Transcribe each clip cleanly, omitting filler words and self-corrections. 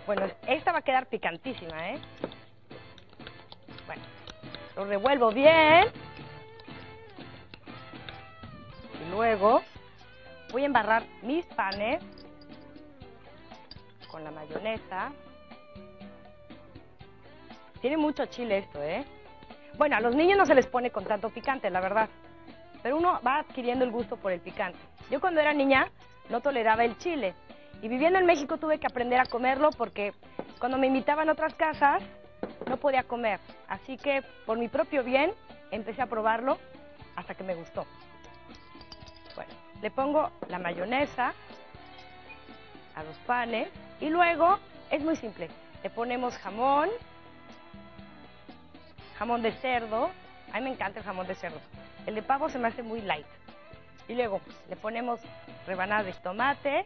Bueno, esta va a quedar picantísima, ¿eh? Bueno, lo revuelvo bien. Y luego voy a embarrar mis panes con la mayonesa. Tiene mucho chile esto, ¿eh? Bueno, a los niños no se les pone con tanto picante, la verdad. Pero uno va adquiriendo el gusto por el picante. Yo cuando era niña no toleraba el chile. Y viviendo en México tuve que aprender a comerlo porque cuando me invitaban a otras casas no podía comer. Así que por mi propio bien empecé a probarlo hasta que me gustó. Bueno, le pongo la mayonesa a los panes y luego es muy simple. Le ponemos jamón de cerdo. A mí me encanta el jamón de cerdo. El de pavo se me hace muy light. Y luego le ponemos rebanadas de tomate.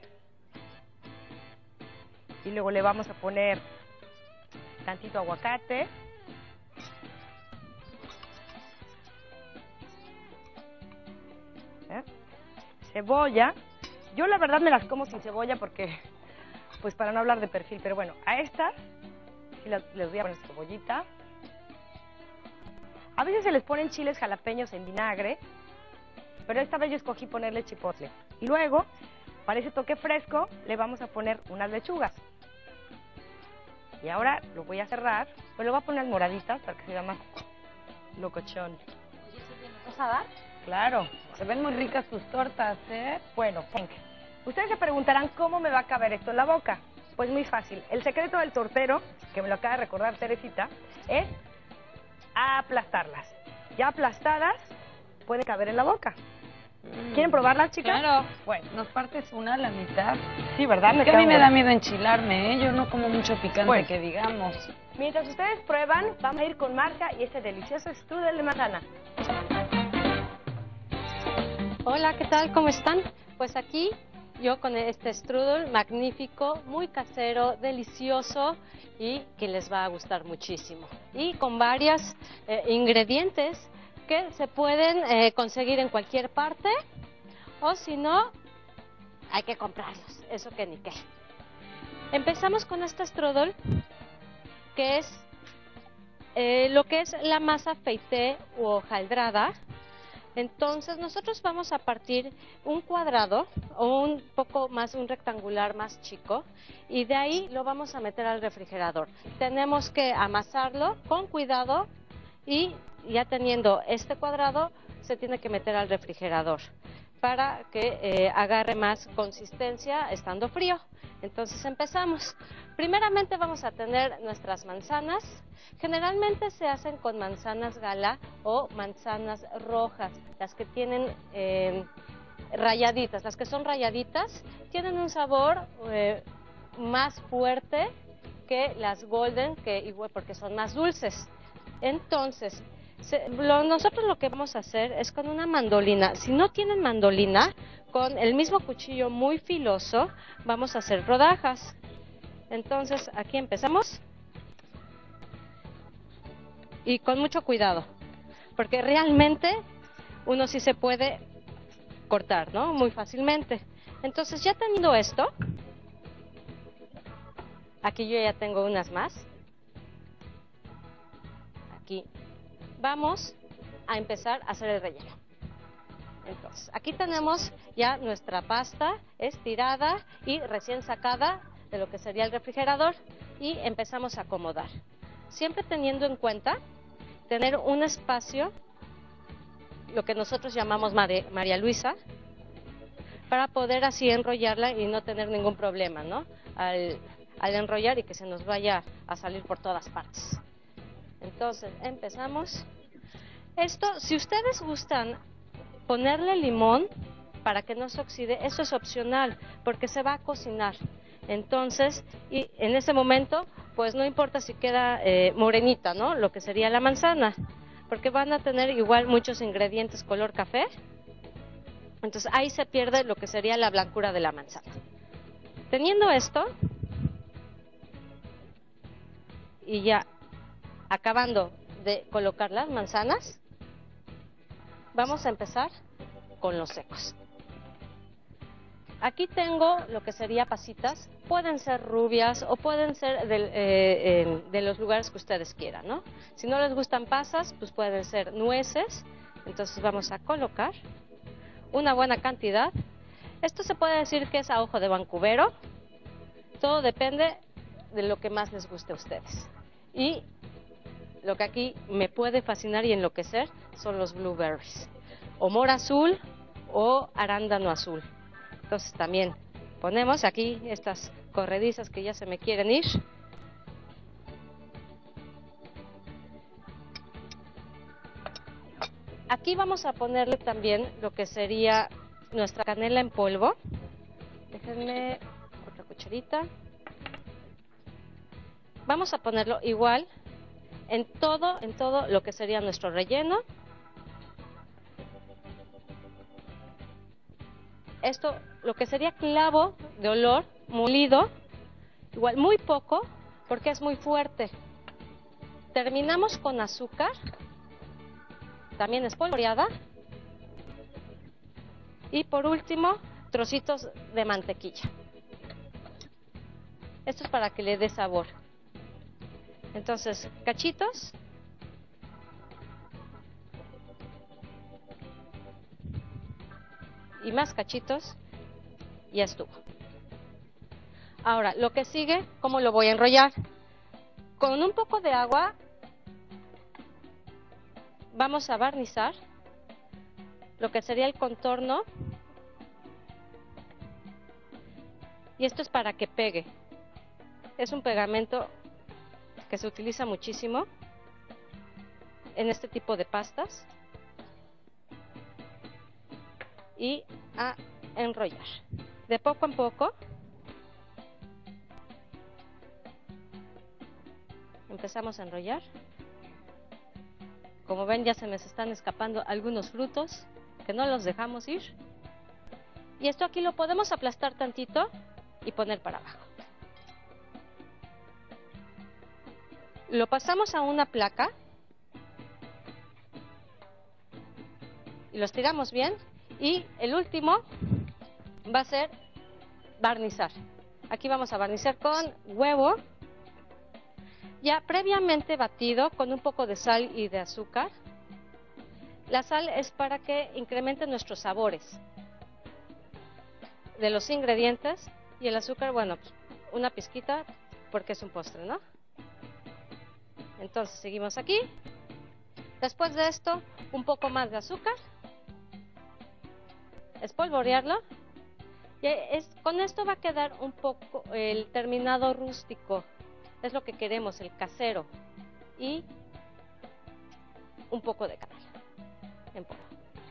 Y luego le vamos a poner tantito aguacate. Cebolla. Yo la verdad me las como sin cebolla porque, pues para no hablar de perfil, pero bueno, a estas sí les voy a poner cebollita. A veces se les ponen chiles jalapeños en vinagre, pero esta vez yo escogí ponerle chipotle. Y luego, para ese toque fresco, le vamos a poner unas lechugas. Y ahora lo voy a cerrar, pero le voy a poner moraditas para que se vea más locochón. Oye, Silvia, ¿nos vas a dar? Claro. Se ven muy ricas tus tortas, ¿eh? Bueno, ustedes se preguntarán cómo me va a caber esto en la boca. Pues muy fácil. El secreto del tortero, que me lo acaba de recordar Teresita, es aplastarlas. Ya aplastadas, pueden caber en la boca. ¿Quieren probarlas, chicas? Claro. Bueno. ¿Nos partes una a la mitad? Sí, ¿verdad? Es que a mí me da miedo enchilarme, ¿eh? Yo no como mucho picante, Bueno. que digamos. Mientras ustedes prueban, vamos a ir con Marca y este delicioso strudel de manzana. Hola, ¿qué tal? ¿Cómo están? Pues aquí yo con este strudel magnífico, muy casero, delicioso y que les va a gustar muchísimo. Y con varios ingredientes que se pueden conseguir en cualquier parte o si no, hay que comprarlos, eso que ni qué. Empezamos con este strudel que es lo que es la masa feuilletée u hojaldrada. Entonces nosotros vamos a partir un cuadrado o un poco más, un rectangular más chico y de ahí lo vamos a meter al refrigerador. Tenemos que amasarlo con cuidado y ya teniendo este cuadrado se tiene que meter al refrigerador para que agarre más consistencia estando frío. Entonces empezamos. Primeramente vamos a tener nuestras manzanas. Generalmente se hacen con manzanas gala o manzanas rojas, las que tienen rayaditas. Las que son rayaditas tienen un sabor más fuerte que las golden, que igual porque son más dulces. Entonces, nosotros lo que vamos a hacer es con una mandolina. Si no tienen mandolina, con el mismo cuchillo muy filoso, vamos a hacer rodajas. Entonces, aquí empezamos. Y con mucho cuidado, porque realmente uno sí se puede cortar, ¿no? Muy fácilmente. Entonces, ya teniendo esto, aquí yo ya tengo unas más. Aquí vamos a empezar a hacer el relleno. Entonces, aquí tenemos ya nuestra pasta estirada y recién sacada de lo que sería el refrigerador y empezamos a acomodar. Siempre teniendo en cuenta tener un espacio, lo que nosotros llamamos María Luisa, para poder así enrollarla y no tener ningún problema, ¿no? Al enrollar y que se nos vaya a salir por todas partes. Entonces, empezamos. Esto, si ustedes gustan ponerle limón para que no se oxide, eso es opcional, porque se va a cocinar. Entonces, y en ese momento, pues no importa si queda morenita, ¿no? Lo que sería la manzana, porque van a tener igual muchos ingredientes color café. Entonces ahí se pierde lo que sería la blancura de la manzana. Teniendo esto, y ya acabando de colocar las manzanas, vamos a empezar con los secos. Aquí tengo lo que sería pasitas, pueden ser rubias o pueden ser de los lugares que ustedes quieran, ¿no? Si no les gustan pasas, pues pueden ser nueces. Entonces vamos a colocar una buena cantidad. Esto se puede decir que es a ojo de vancouver. Todo depende de lo que más les guste a ustedes. Y lo que aquí me puede fascinar y enloquecer son los blueberries, o mora azul o arándano azul. Entonces también ponemos aquí estas corredizas que ya se me quieren ir. Aquí vamos a ponerle también lo que sería nuestra canela en polvo. Déjenme otra cucharita. Vamos a ponerlo igual en todo lo que sería nuestro relleno. Esto, lo que sería clavo de olor molido, igual muy poco, porque es muy fuerte. Terminamos con azúcar, también espolvoreada. Y por último, trocitos de mantequilla. Esto es para que le dé sabor. Entonces, cachitos. Y más cachitos, ya estuvo. Ahora, lo que sigue, ¿cómo lo voy a enrollar? Con un poco de agua vamos a barnizar lo que sería el contorno. Y esto es para que pegue. Es un pegamento que se utiliza muchísimo en este tipo de pastas. Y a enrollar de poco en poco. Empezamos a enrollar. Como ven, ya se me están escapando algunos frutos que no los dejamos ir. Y esto aquí lo podemos aplastar tantito y poner para abajo. Lo pasamos a una placa y lo estiramos bien. Y el último va a ser barnizar. Aquí vamos a barnizar con huevo, ya previamente batido con un poco de sal y de azúcar. La sal es para que incremente nuestros sabores de los ingredientes, y el azúcar, bueno, una pizquita porque es un postre, ¿no? Entonces seguimos aquí. Después de esto, un poco más de azúcar. Espolvorearlo, y con esto va a quedar un poco el terminado rústico, es lo que queremos, el casero, y un poco de canela en polvo.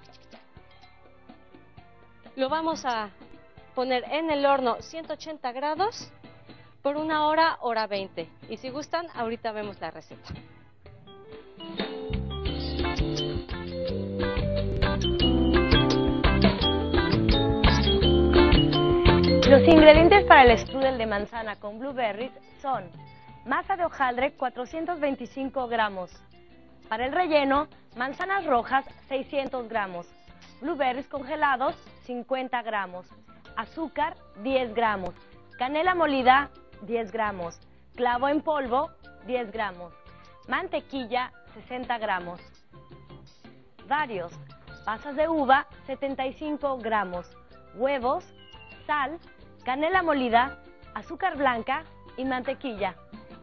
Lo vamos a poner en el horno 180 grados por 1 hora, hora 20, y si gustan, ahorita vemos la receta. Los ingredientes para el strudel de manzana con blueberries son masa de hojaldre 425 gramos. Para el relleno, manzanas rojas 600 gramos, blueberries congelados 50 gramos, azúcar 10 gramos, canela molida 10 gramos, clavo en polvo 10 gramos, mantequilla 60 gramos, varios, pasas de uva 75 gramos, huevos, sal, canela molida, azúcar blanca y mantequilla.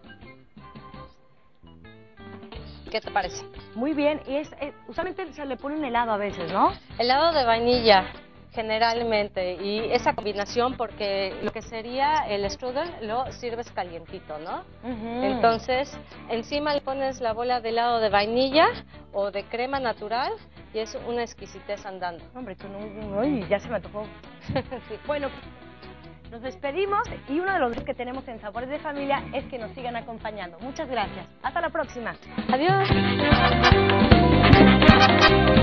¿Qué te parece? Muy bien, y usualmente se le pone un helado a veces, ¿no? Helado de vainilla, generalmente, y esa combinación, porque lo que sería el strudel lo sirves calientito, ¿no? Entonces, encima le pones la bola de helado de vainilla o de crema natural y es una exquisitez andando. Hombre, uy, ya se me tocó. Sí. Bueno, nos despedimos y uno de los que tenemos en Sabores de Familia es que nos sigan acompañando. Muchas gracias. Hasta la próxima. Adiós.